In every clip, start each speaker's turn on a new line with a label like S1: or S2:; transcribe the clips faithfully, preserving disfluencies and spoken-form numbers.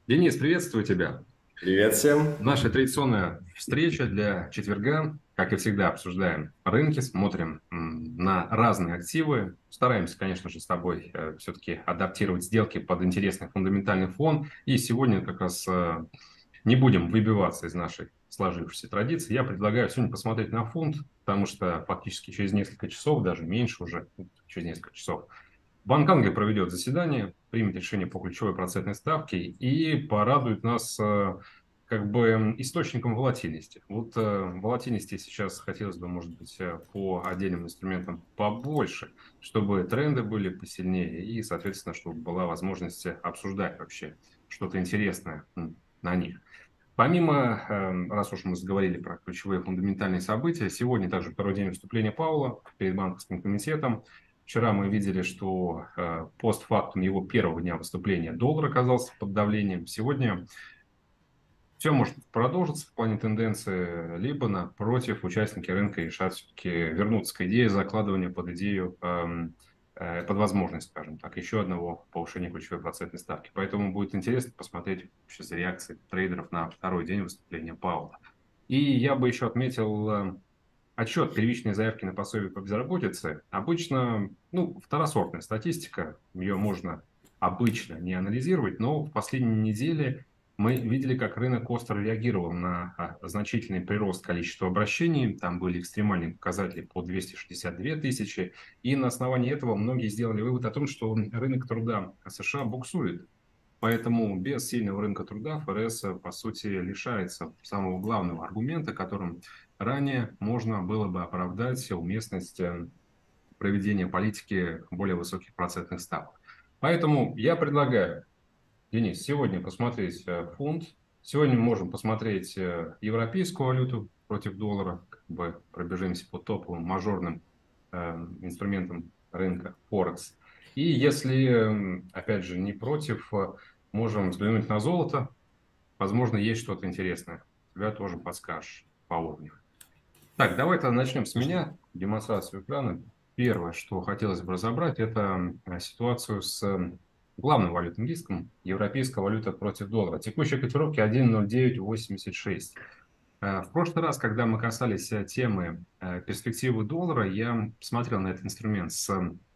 S1: Денис, приветствую тебя.
S2: Привет всем.
S1: Наша традиционная встреча для четверга. Как и всегда, обсуждаем рынки, смотрим м, на разные активы. Стараемся, конечно же, с тобой э, все-таки адаптировать сделки под интересный фундаментальный фон. И сегодня как раз э, не будем выбиваться из нашей сложившейся традиции. Я предлагаю сегодня посмотреть на фунт, потому что фактически через несколько часов, даже меньше уже, ну, через несколько часов, Банк Англии проведет заседание, примет решение по ключевой процентной ставке и порадует нас э, как бы источником волатильности. Вот э, волатильности сейчас хотелось бы, может быть, э, по отдельным инструментам побольше, чтобы тренды были посильнее и, соответственно, чтобы была возможность обсуждать вообще что-то интересное м, на них. Помимо, э, раз уж мы заговорили про ключевые фундаментальные события, сегодня также второй день выступления Пауэлла перед банковским комитетом. Вчера мы видели, что э, постфактум его первого дня выступления доллар оказался под давлением. Сегодня все может продолжиться в плане тенденции, либо, напротив, участники рынка решат все-таки вернуться к идее закладывания под идею, эм, э, под возможность, скажем так, еще одного повышения ключевой процентной ставки. Поэтому будет интересно посмотреть вообще за реакцией трейдеров на второй день выступления Пауэлла. И я бы еще отметил э, отчет первичной заявки на пособие по безработице. Обычно, ну, второсортная статистика, ее можно обычно не анализировать, но в последние недели мы видели, как рынок остро реагировал на а, значительный прирост количества обращений. Там были экстремальные показатели по двести шестьдесят две тысячи. И на основании этого многие сделали вывод о том, что рынок труда США буксует. Поэтому без сильного рынка труда ФРС, по сути, лишается самого главного аргумента, которым ранее можно было бы оправдать уместность э, проведения политики более высоких процентных ставок. Поэтому я предлагаю, Денис, сегодня посмотреть э, фунт. Сегодня мы можем посмотреть э, европейскую валюту против доллара, как бы пробежимся по топовым мажорным э, инструментам рынка Форекс. И если, э, опять же, не против, э, можем взглянуть на золото. Возможно, есть что-то интересное. Тебя тоже подскажешь по уровню. Так, давай тогда начнем с меня. Демонстрацию экрана. Первое, что хотелось бы разобрать, это э, ситуацию с э, главным валютным риском. Европейская валюта против доллара. Текущие котировки один ноль девять восемьдесят шесть. Э, В прошлый раз, когда мы касались э, темы э, перспективы доллара, я смотрел на этот инструмент с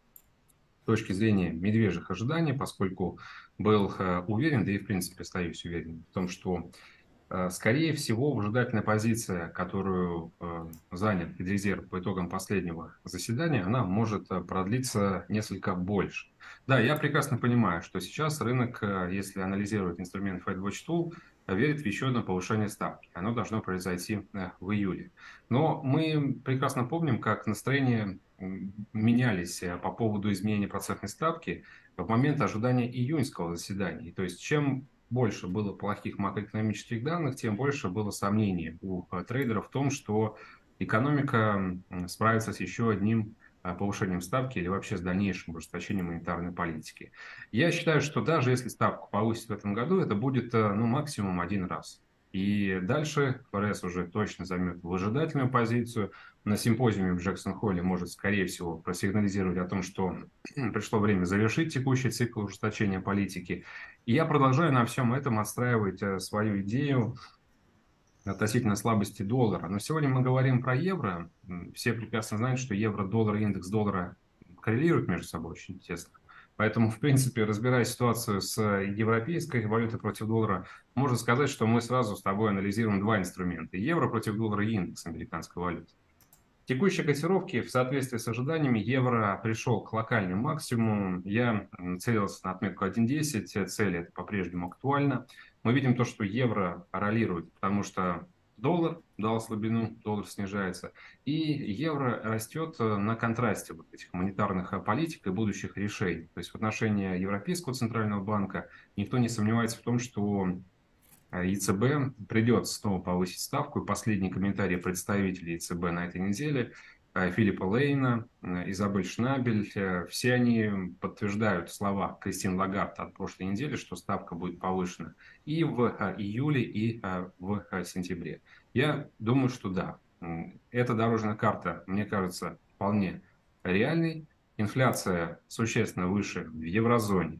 S1: точки зрения медвежьих ожиданий, поскольку был э, уверен, да и в принципе остаюсь уверен в том, что Э, скорее всего, выжидательная позиция, которую э, занял Федрезерв по итогам последнего заседания, она может э, продлиться несколько больше. Да, я прекрасно понимаю, что сейчас рынок, э, если анализировать инструмент FedWatch Tool, э, верит в еще одно повышение ставки. Оно должно произойти э, в июле. Но мы прекрасно помним, как настроения м, менялись э, по поводу изменения процентной ставки в момент ожидания июньского заседания. То есть чем больше было плохих макроэкономических данных, тем больше было сомнений у э, трейдеров в том, что экономика м, справится с еще одним э, повышением ставки или вообще с дальнейшим ужесточением монетарной политики. Я считаю, что даже если ставку повысить в этом году, это будет э, ну, максимум один раз. И дальше ФРС уже точно займет выжидательную позицию. На симпозиуме в Джексон-Холле может, скорее всего, просигнализировать о том, что пришло время завершить текущий цикл ужесточения политики. И я продолжаю на всем этом отстраивать э, свою идею относительно слабости доллара. Но сегодня мы говорим про евро. М, Все прекрасно знают, что евро-доллар и индекс доллара коррелируют между собой очень тесно. Поэтому, в принципе, разбирая ситуацию с европейской валютой против доллара, можно сказать, что мы сразу с тобой анализируем два инструмента. Евро против доллара и индекс американской валюты. Текущие котировки в соответствии с ожиданиями евро пришел к локальным максимумам. Я целился на отметку один десять, цель это по-прежнему актуальна. Мы видим то, что евро ролирует, потому что доллар дал слабину, доллар снижается, и евро растет э, на контрасте вот этих монетарных э, политик и будущих решений. То есть в отношении Европейского центрального банка никто не сомневается в том, что а ЕЦБ придется снова повысить ставку. И последний комментарий представителей ЕЦБ на этой неделе э, Филиппа Лейна, э, Изабель Шнабель, э, все они подтверждают слова Кристин Лагард от прошлой недели, что ставка будет повышена и в э, июле, и э, в э, сентябре. Я думаю, что да. М, Эта дорожная карта, мне кажется, вполне реальной. Инфляция существенно выше в еврозоне,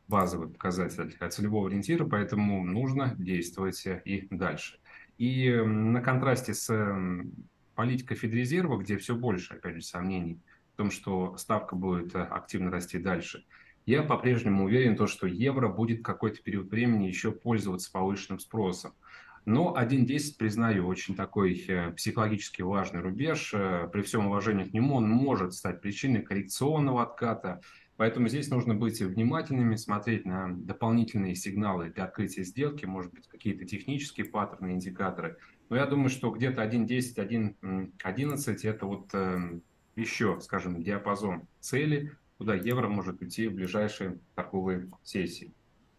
S1: базовый показатель целевого ориентира, поэтому нужно действовать и дальше. И на контрасте с политикой Федрезерва, где все больше, опять же, сомнений в том, что ставка будет активно расти дальше, я по-прежнему уверен, то, что евро будет какой-то период времени еще пользоваться повышенным спросом. Но один десять, признаю, очень такой психологически важный рубеж. При всем уважении к нему он может стать причиной коррекционного отката. Поэтому здесь нужно быть внимательными, смотреть на дополнительные сигналы для открытия сделки, может быть, какие-то технические паттерны, индикаторы. Но я думаю, что где-то один десять, один одиннадцать это вот еще, скажем, диапазон цели, куда евро может уйти в ближайшие торговые сессии.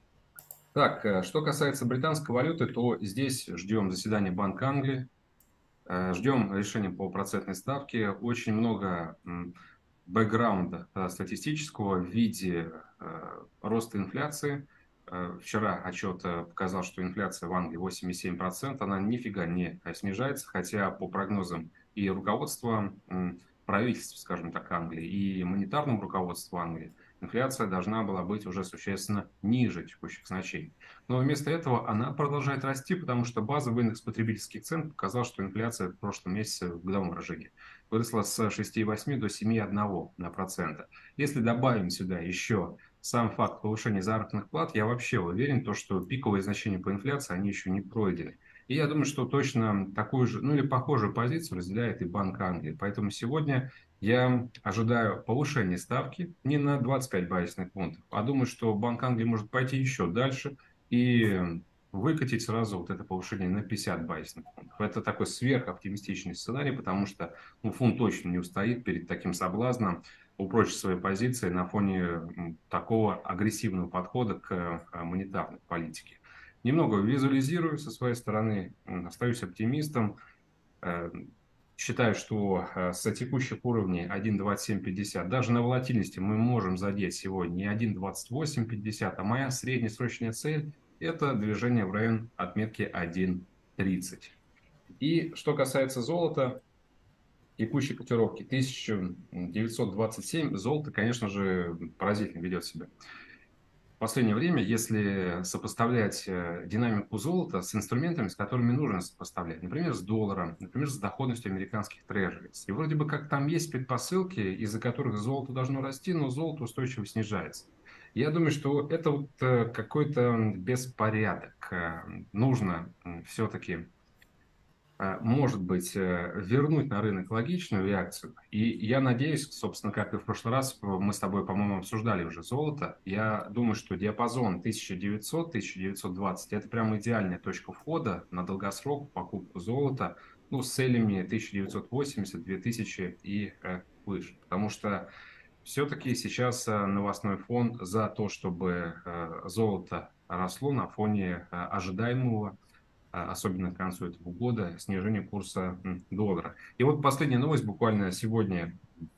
S1: Так, что касается британской валюты, то здесь ждем заседания Банка Англии, ждем решения по процентной ставке. Очень много бэкграунда статистического в виде роста инфляции. Вчера отчет показал, что инфляция в Англии восемь и семь десятых процента, она нифига не снижается, хотя по прогнозам и руководства правительства, скажем так, Англии, и монетарному руководству Англии, инфляция должна была быть уже существенно ниже текущих значений. Но вместо этого она продолжает расти, потому что базовый индекс потребительских цен показал, что инфляция в прошлом месяце в годовом выражении выросла с шести и восьми до семи и одного процента. Если добавим сюда еще сам факт повышения заработных плат, я вообще уверен, то, что пиковые значения по инфляции, они еще не пройдены. И я думаю, что точно такую же, ну или похожую позицию разделяет и Банк Англии. Поэтому сегодня я ожидаю повышения ставки не на двадцать пять базисных пунктов, а думаю, что Банк Англии может пойти еще дальше и выкатить сразу вот это повышение на пятьдесят базисных пунктов. Это такой сверхоптимистичный сценарий, потому что ну, фунт точно не устоит перед таким соблазном упрочить свои позиции на фоне такого агрессивного подхода к монетарной политике. Немного визуализирую со своей стороны, остаюсь оптимистом. Считаю, что с текущих уровней один двадцать семь пятьдесят, даже на волатильности мы можем задеть сегодня не один двадцать восемь пятьдесят, а моя среднесрочная цель – это движение в район отметки один тридцать. И что касается золота, текущей котировки тысяча девятьсот двадцать семь, золото, конечно же, поразительно ведет себя. В последнее время, если сопоставлять динамику золота с инструментами, с которыми нужно сопоставлять, например, с долларом, например, с доходностью американских трежерис, и вроде бы как там есть предпосылки, из-за которых золото должно расти, но золото устойчиво снижается. Я думаю, что это вот какой-то беспорядок. Нужно все-таки, может быть, вернуть на рынок логичную реакцию. И я надеюсь, собственно, как и в прошлый раз, мы с тобой, по-моему, обсуждали уже золото. Я думаю, что диапазон тысяча девятьсот — тысяча девятьсот двадцать – это прям идеальная точка входа на долгосрок в покупку золота, ну, с целями тысяча девятьсот восемьдесят — две тысячи и э, выше. Потому что все-таки сейчас новостной фон за то, чтобы э, золото росло на фоне э, ожидаемого, особенно к концу этого года, снижение курса доллара. И вот последняя новость, буквально сегодня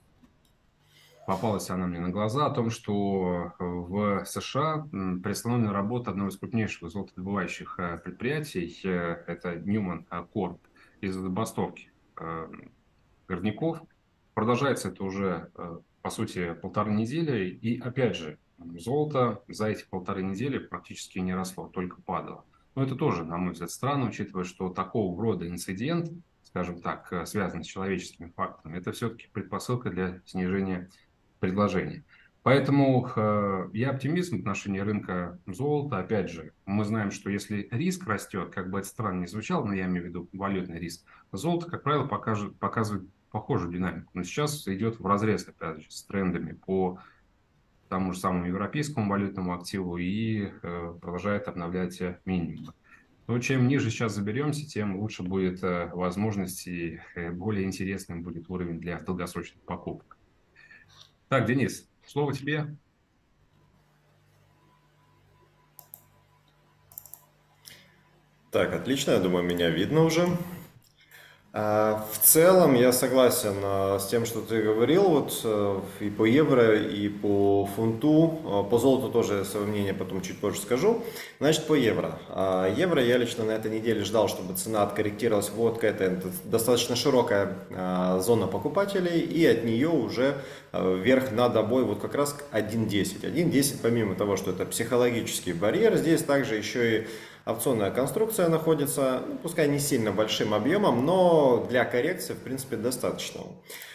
S1: попалась она мне на глаза, о том, что в США приостановлена работа одного из крупнейших золотодобывающих предприятий, это Newman Corp, из забастовки горняков. Продолжается это уже, по сути, полторы недели. И опять же, золото за эти полторы недели практически не росло, только падало. Но это тоже, на мой взгляд, странно, учитывая, что такого рода инцидент, скажем так, связанный с человеческими факторами, это все-таки предпосылка для снижения предложения. Поэтому э, я оптимист в отношении рынка золота. Опять же, мы знаем, что если риск растет, как бы это странно ни звучало, но я имею в виду валютный риск, золото, как правило, покажет, показывает похожую динамику. Но сейчас идет в разрез, опять же, с трендами по тому же самому европейскому валютному активу и э, продолжает обновлять минимумы. Но чем ниже сейчас заберемся, тем лучше будет э, возможность и э, более интересным будет уровень для долгосрочных покупок. Так, Денис, слово тебе.
S2: Так, отлично, я думаю, меня видно уже. А, В целом я согласен а, с тем, что ты говорил, вот э, и по евро, и по фунту. А, По золоту тоже свое мнение потом чуть позже скажу. Значит, по евро. А, Евро я лично на этой неделе ждал, чтобы цена откорректировалась вот к этой. Это достаточно широкая а, зона покупателей, и от нее уже а, вверх на добой вот как раз к один десять. один десять, помимо того, что это психологический барьер, здесь также еще и опционная конструкция находится, ну, пускай не сильно большим объемом, но для коррекции, в принципе, достаточного.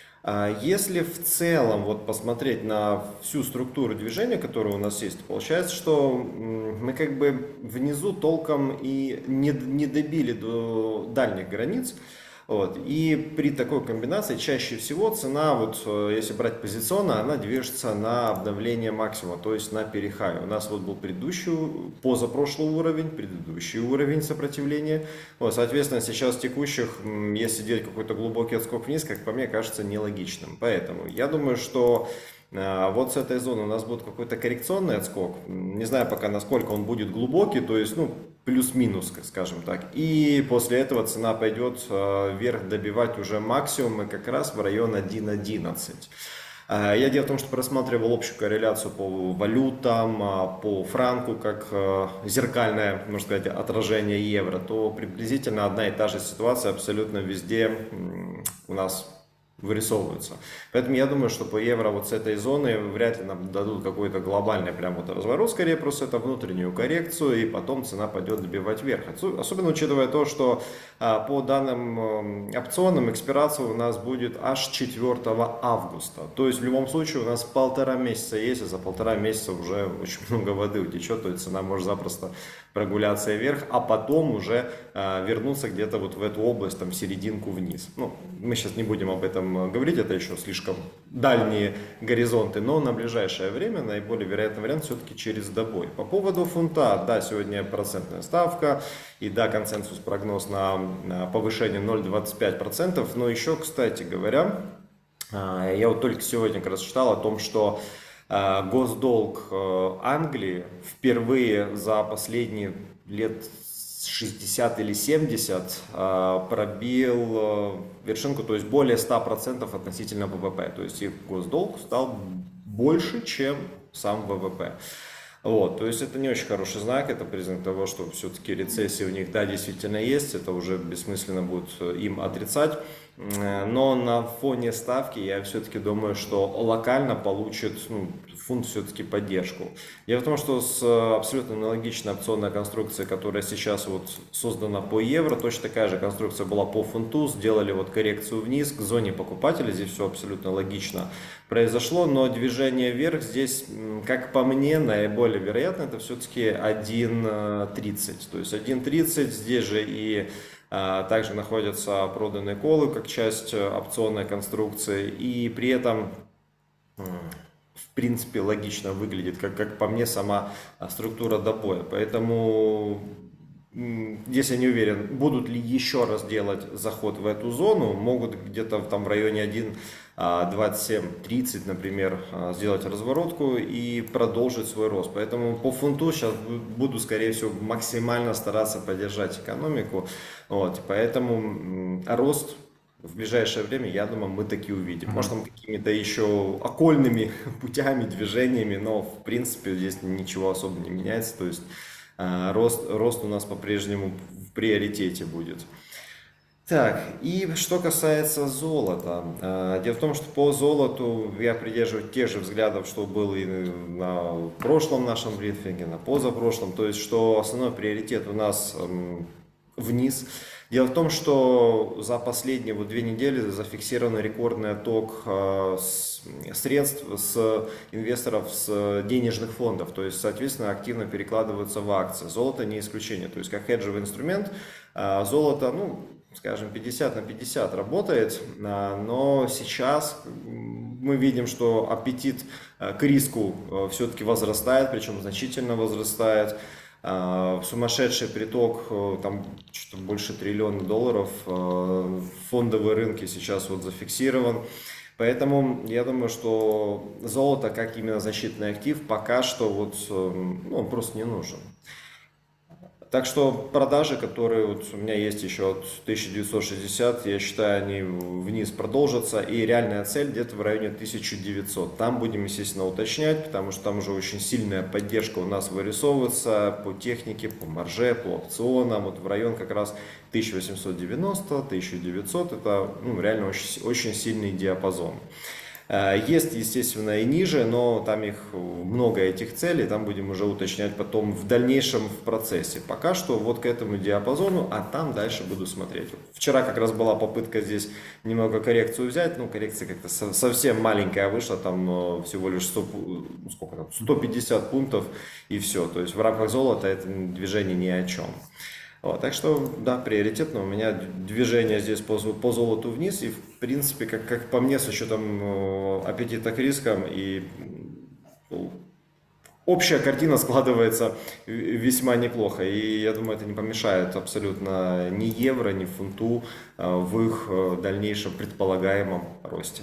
S2: А Если в целом вот посмотреть на всю структуру движения, которая у нас есть, получается, что мы как бы внизу толком и не, не добили до дальних границ. Вот. И при такой комбинации чаще всего цена, вот, э, если брать позиционно, она движется на обновление максимума, то есть на перехай. У нас вот был предыдущий, позапрошлый уровень, предыдущий уровень сопротивления. Вот, соответственно, сейчас текущих, если делать какой-то глубокий отскок вниз, как по мне, кажется нелогичным. Поэтому я думаю, что а, вот с этой зоны у нас будет какой-то коррекционный отскок. Не знаю пока, насколько он будет глубокий, то есть, ну, плюс-минус, скажем так. И после этого цена пойдет э, вверх добивать уже максимумы как раз в район один одиннадцать. А, Я дело в том, что просматривал общую корреляцию по валютам, а, по франку, как э, зеркальное, можно сказать, отражение евро, то приблизительно одна и та же ситуация абсолютно везде м, у нас вырисовываются. Поэтому я думаю, что по евро вот с этой зоны вряд ли нам дадут какой-то глобальный прям вот разворот, скорее просто это внутреннюю коррекцию, и потом цена пойдет добивать вверх. Особенно учитывая то, что а, по данным э, опционам экспирация у нас будет аж четвёртого августа. То есть в любом случае у нас полтора месяца есть, и за полтора месяца уже очень много воды утечет, то есть цена может запросто прогуляться вверх, а потом уже э, вернуться где-то вот в эту область, там, серединку вниз. Ну, мы сейчас не будем об этом говорить, это еще слишком дальние горизонты, но на ближайшее время наиболее вероятный вариант все-таки через добой. По поводу фунта, да, сегодня процентная ставка, и да, консенсус прогноз на, на повышение ноль целых двадцать пять сотых процента, но еще, кстати говоря, э, я вот только сегодня как раз читал о том, что э, госдолг э, Англии впервые за последние лет шестьдесят или семьдесят э, пробил э, вершинку, то есть более ста процентов относительно ВВП. То есть их госдолг стал больше, чем сам ВВП. Вот, то есть это не очень хороший знак, это признак того, что все-таки рецессия у них, да, действительно есть, это уже бессмысленно будет им отрицать. Но на фоне ставки я все-таки думаю, что локально получит, ну, фунт все-таки поддержку. Дело в том, что с абсолютно аналогичной опционной конструкцией, которая сейчас вот создана по евро, точно такая же конструкция была по фунту, сделали вот коррекцию вниз к зоне покупателя, здесь все абсолютно логично произошло, но движение вверх здесь, как по мне, наиболее вероятно, это все-таки один тридцать. То есть один тридцать, здесь же и а, также находятся проданные колы как часть опционной конструкции, и при этом в принципе логично выглядит, как, как по мне, сама структура добоя. Поэтому здесь я не уверен, будут ли еще раз делать заход в эту зону, могут где-то там в районе один двадцать семь тридцать, например, сделать разворотку и продолжить свой рост. Поэтому по фунту сейчас буду, скорее всего, максимально стараться поддержать экономику. Вот, поэтому рост в ближайшее время, я думаю, мы таки увидим. Может, там какими-то еще окольными путями, движениями, но в принципе здесь ничего особо не меняется. То есть рост, рост у нас по-прежнему в приоритете будет. Так, и что касается золота. Дело в том, что по золоту я придерживаюсь тех же взглядов, что было и на прошлом нашем брифинге, на позапрошлом. То есть, что основной приоритет у нас вниз. Дело в том, что за последние вот две недели зафиксирован рекордный отток средств с инвесторов с денежных фондов, то есть, соответственно, активно перекладываются в акции. Золото не исключение, то есть, как хеджевый инструмент, золото, ну, скажем, пятьдесят на пятьдесят работает, но сейчас мы видим, что аппетит к риску все-таки возрастает, причем значительно возрастает. Сумасшедший приток, там что-то больше триллиона долларов, фондовые рынки сейчас вот зафиксирован. Поэтому я думаю, что золото как именно защитный актив пока что вот, ну, он просто не нужен. Так что продажи, которые вот у меня есть еще от тысяча девятьсот шестьдесят, я считаю, они вниз продолжатся. И реальная цель где-то в районе тысяча девятьсот. Там будем, естественно, уточнять, потому что там уже очень сильная поддержка у нас вырисовывается по технике, по марже, по опционам. Вот в район как раз тысяча восемьсот девяносто — тысяча девятьсот. Это ну, реально очень, очень сильный диапазон. Есть, естественно, и ниже, но там их много, этих целей, там будем уже уточнять потом в дальнейшем в процессе. Пока что вот к этому диапазону, а там дальше буду смотреть. Вчера как раз была попытка здесь немного коррекцию взять, ну коррекция как-то совсем маленькая вышла, там всего лишь сто, сколько там, сто пятьдесят пунктов и все. То есть в рамках золота это движение ни о чем. Вот, так что, да, приоритетно у меня движение здесь по, по золоту вниз. И, в принципе, как, как по мне, с учетом э, аппетита к рискам, и ну, общая картина складывается весьма неплохо. И я думаю, это не помешает абсолютно ни евро, ни фунту э, в их э, дальнейшем предполагаемом росте.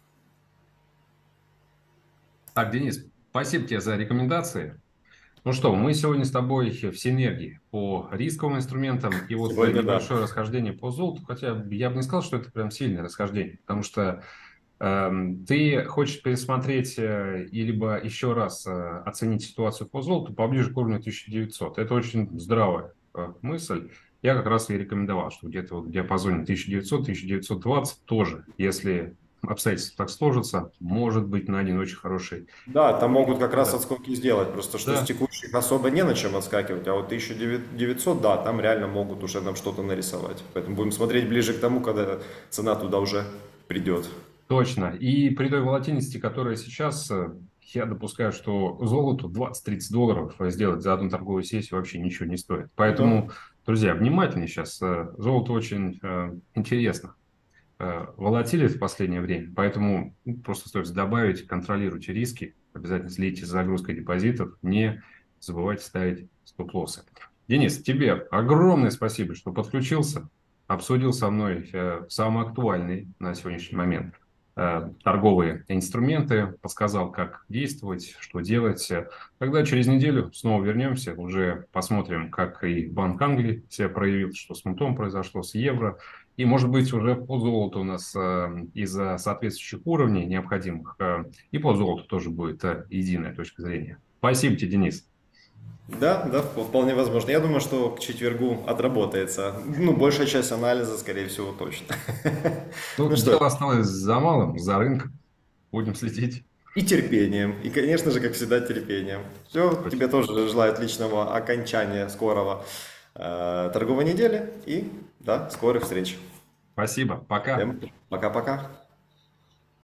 S1: Так, Денис, спасибо тебе за рекомендации. Ну что, мы сегодня с тобой в синергии по рисковым инструментам и вот
S2: Сегодня да.
S1: небольшое расхождение по золоту, хотя я бы не сказал, что это прям сильное расхождение, потому что э, ты хочешь пересмотреть э, и либо еще раз э, оценить ситуацию по золоту поближе к уровню тысяча девятьсот. Это очень здравая э, мысль. Я как раз и рекомендовал, что где-то вот в диапазоне тысяча девятьсот — тысяча девятьсот двадцать тоже, если обстоятельства так сложатся, может быть найден очень хороший.
S2: Да, там могут как раз
S1: Да.
S2: отскоки сделать, просто что с
S1: Да.
S2: текущих особо не на чем отскакивать, а вот тысяча девятьсот, да, там реально могут уже нам что-то нарисовать. Поэтому будем смотреть ближе к тому, когда цена туда уже придет.
S1: Точно. И при той волатильности, которая сейчас, э, я допускаю, что золоту двадцать-тридцать долларов сделать за одну торговую сессию вообще ничего не стоит.
S2: Ну да.
S1: Поэтому, друзья, внимательнее сейчас. Э, Золото очень э, интересно э, волатилит в последнее время, поэтому ну, просто стоит добавить, контролируйте риски, обязательно следите за загрузкой депозитов, не забывайте ставить стоп-лоссы. Денис, тебе огромное спасибо, что подключился, обсудил со мной э, самый актуальный на сегодняшний момент э, торговые инструменты, подсказал, как действовать, что делать. Тогда через неделю снова вернемся, уже посмотрим, как и Банк Англии себя проявил, что с фунтом произошло, с евро. И, может быть, уже по золоту у нас э, из-за соответствующих уровней необходимых э, и по золоту тоже будет э, единая точка зрения. Спасибо тебе, Денис.
S2: Да, да, вполне возможно. Я думаю, что к четвергу отработается. Ну, большая часть анализа, скорее всего, точно.
S1: Ну,
S2: Ну что ж,
S1: дело осталось за малым, за рынком. Будем следить.
S2: и терпением. И, конечно же, как всегда, терпением. Все,
S1: Точно.
S2: тебе тоже желаю отличного окончания скорого э, торговой недели. И, да, скорых встреч.
S1: Спасибо. Пока.
S2: Всем пока-пока.